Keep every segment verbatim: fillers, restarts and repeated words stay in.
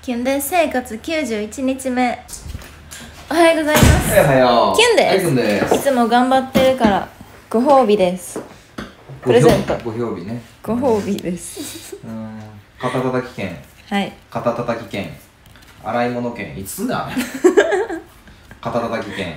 キュンです生活きゅうじゅういちにちめ。おはようございます。 はい、おはよう。 キュンです。 はい、キュンです。 いつも頑張ってるからご褒美です。プレゼント。 ご褒美ね。 ご褒美です。 うん。肩たたき券。 はい。 肩たたき券。洗い物券。いつだ。肩たたき券。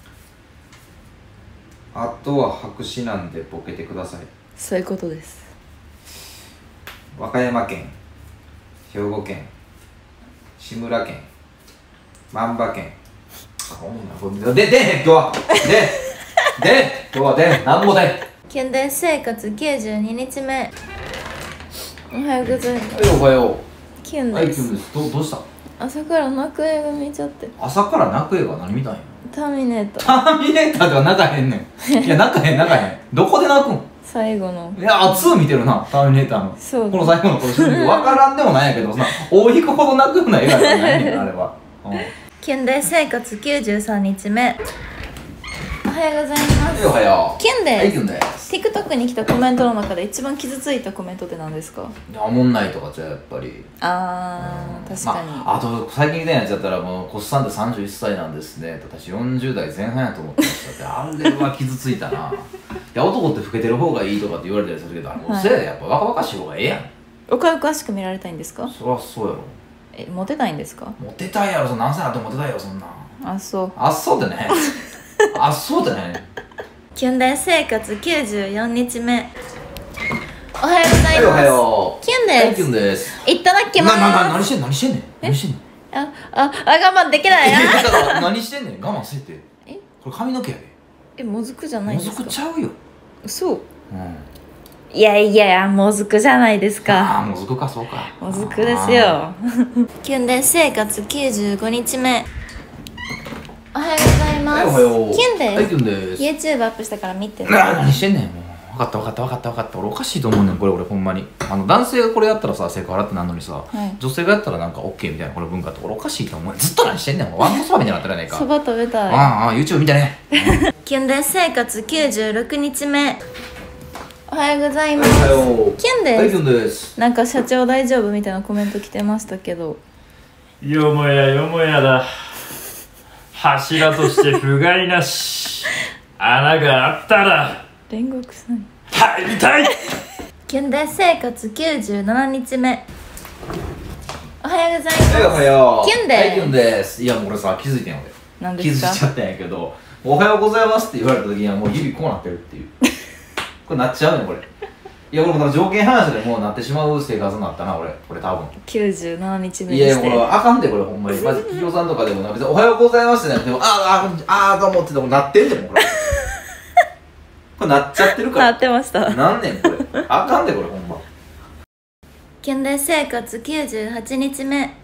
あとは白紙なんでボケてください。 そういうことです。 和歌山県、兵庫県、志村県、万葉県。で、で、今日は、で、で、今日はで、なんもで。 キュンです生活きゅうじゅうににちめ。おはようございます。 はい、おはよう。 キュンです。 はい、キュンです。ど、どうした？ 朝から泣く映画見ちゃって。 朝から泣く映画何見たんや？ ターミネーター。 ターミネーターでは泣かへんねん。いや、泣かへん、泣かへん。どこで泣くん？ 最後の。 いや、ツー見てるな、ターミネーターの。 そう。 この最後のこのシーン、わからんでもないんやけど、そんな、大引くほど泣くような映画じゃないねん、あれは。うん。 キュンです生活きゅうじゅうさんにちめ。おはようございます。 おはよう。 キュンです。 はい、キュンです。 TikTok に来たコメントの中で一番傷ついたコメントって何ですか？ いや、おもんないとかじゃやっぱり。 あー、確かに。 まあ、あと最近みたいなやつやったらもうコスさんってさんじゅういっさいなんですね、私よんじゅうだいぜん半やと思ってましたって。あれは傷ついたな。いや、男って老けてる方がいいとかって言われたりするけど、あれもうせやで、やっぱ若々しい方がええやん。 おかゆかしく見られたいんですか？ そりゃそうやろ。 え、モテたいんですか？ モテたいやろ、そんな何歳だってモテたいよ、そんな。 あ、そう。 あっそうでね。あっそうでね。 キュンです生活きゅうじゅうよっかめ。おはようございます。はい、 おはよう。 キュンです。 はい、キュンです。 いただきます。 な、な、な、何してんの何してんねん何してんのあ、あ、あ、我慢できないな。 何してんねん我慢せって。 え、 これ髪の毛やで。 え、もずくじゃないもずですか？ くちゃうよ。 そう。 うん。 いやいやいや、もずくじゃないですか。 ああ、もずくか、そうか。 もずくですよ。キュンです生活きゅうじゅうごにちめ。おはようございます。 はい、おはよう。 キュンです。 はい、キュンです。 YouTube アップしたから見て。 なあ、何してんねんもう。分かった分かった分かった分かった。俺おかしいと思うねんこれ。俺ほんまにあの男性がこれやったらさセクハラってなんのにさ、 はい、 女性がやったらなんか OK みたいなこの文化って俺おかしいと思う。ずっと何してんねんもう。ワンコそばみたいになってるやないか。 そば食べたい。 ああああ YouTube 見てね。 キュンです生活きゅうじゅうろくにちめ。おはようございます。 はい、おはよう。 キュンです。 はい、キュンです。 なんか社長大丈夫みたいなコメント来てましたけど。 よもやよもやだ。柱として不甲斐なし。穴があったら煉獄さん入りたい。 キュンです生活きゅうじゅうななにちめ。おはようございます。 はい、おはよう。 キュンです。 はい、キュンです。いやもう俺さ気づいてん俺。 何ですか？ 気づいちゃったんやけど、おはようございますって言われた時にはもう指こうなってるっていうこれなっちゃうねこれ。いや俺も条件反射でもうなってしまう生活になったな俺。これ多分きゅうじゅうななにちめいにして。 やこれあかんでこれほんまに。まず企業さんとかでもな別におはようございますってなくてもあーあーあーと思っててもなってんでもこれこれなっちゃってるから。 なってました。 なんねんこれ。あかんでこれほんま。 キュンです生活きゅうじゅうはちにちめ。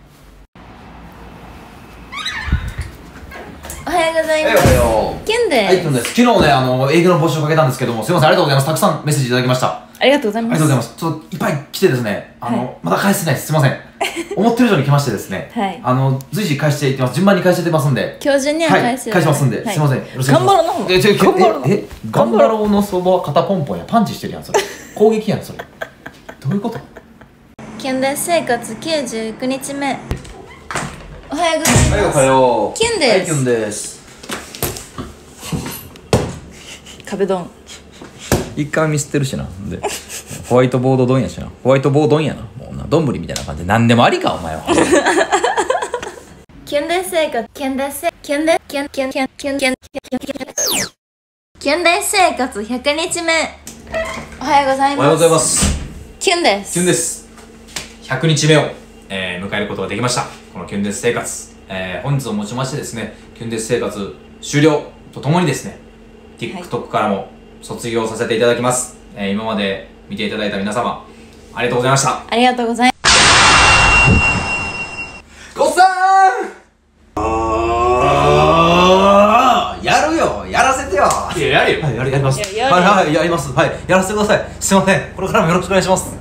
おはようございます。 はい、おはよう。 キュンです。 はい、キュンです。昨日ね、あの、営業の募集をかけたんですけども、すいません、ありがとうございます。たくさんメッセージいただきました。あありがとうございます。 りがとうございます。ちょっといっぱい来てですね、あの、 はい、 まだ返してないです。すいません。思ってる以上に来ましてですね、 はい、 あの、随時返していってます。順番に返していってますんで。 今日中には返す、 はい、返しますんで、はい、すいません。よろしくお願いします。 頑張ろうの方。 え、ちょ、 頑張ろうの。 え、頑張ろうのそば肩ポンポンやパンチしてるやん、それ。攻撃やん、それ。どういうこと？ キュンです生活きゅうじゅうくにちめ。おはようございます。 はい、おはよう。 キュンです。 はい、キュンです。 壁ドン一回見捨てるしな。でホワイトボード丼やしな。ホワイトボードンやな。もうな丼みたいな感じで何でもありかお前は。 キュンです生活キュンですキュンですキュンキュンキュンキュンキュンキュンキュンキュンです生活ひゃくにちめ。おはようございます。 おはようございます。 キュンです。 キュンです。ひゃくにちめを、えー、迎えることができました。このキュンです生活、えー、本日をもちましてですね、キュンです生活終了とともにですね、TikTok からも卒業させていただきます。えー、今まで見ていただいた皆様ありがとうございました。 ありがとうございます。 ごっさーんあーやるよ、やらせてよ。 いややるよ。 はい、やります。 ややるよ。 はいはい、やります。はい、やらせてください。すいません、これからもよろしくお願いします。